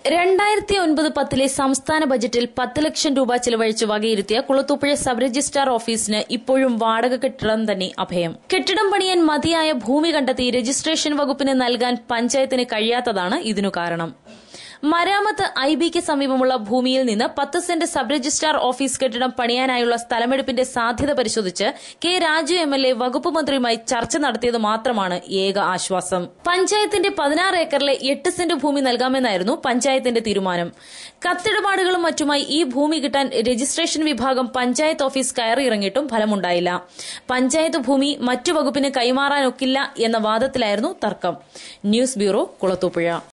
2009-10 സംസ്ഥാന ബജറ്റിൽ 10 ലക്ഷം രൂപ ചിലവഴിച്ച് വകയിരുത്തിയ കുളത്തൂപ്പുഴ സബ് രജിസ്ട്രാർ ഓഫീസിന് ഇപ്പോഴും വാടക കെട്ടിടം തന്നെ അഭയം. കെട്ടിടം പണിയാൻ മതിയായ ഭൂമി കണ്ടെത്തി രജിസ്ട്രേഷൻ വകുപ്പിന് നൽകാൻ പഞ്ചായത്തിന് കഴിയാത്തതാണ് ഇതിനു കാരണം. മരാമത്ത് ഐബിക്ക് സമീപമുള്ള ഭൂമിയിൽ നിന്ന് 10 സെന്റ് സബ് രജിസ്ട്രാർ ഓഫീസ് കെട്ടിടം പണിയാനായുള്ള സ്ഥലമെടുപ്പിന്റെ സാധ്യത പരിശോധിച്ച് കെ രാജു എംഎൽഎ വകുപ്പ് മന്ത്രിയുമായി ചർച്ച നടത്തിയത് മാത്രമാണ് ഏക ആശ്വാസം. പഞ്ചായത്തിന്റെ 16 ഏക്കറിലെ 8 സെന്റ് ഭൂമി നൽകാമെന്നായിരുന്നു പഞ്ചായത്തിന്റെ തീരുമാനം. കത്തിടപാടുകളും മറ്റുമായി ഈ ഭൂമി കിട്ടാൻ രജിസ്ട്രേഷൻ വിഭാഗം പഞ്ചായത്ത് ഓഫീസ് കയറിയിറങ്ങിയിട്ടും ഫലമുണ്ടായില്ല. പഞ്ചായത്ത് ഭൂമി മറ്റു വകുപ്പിന് കൈമാറാനൊക്കില്ല എന്ന വാദത്തിലായിരുന്നു തർക്കം. News bureau, Kulathupuzha.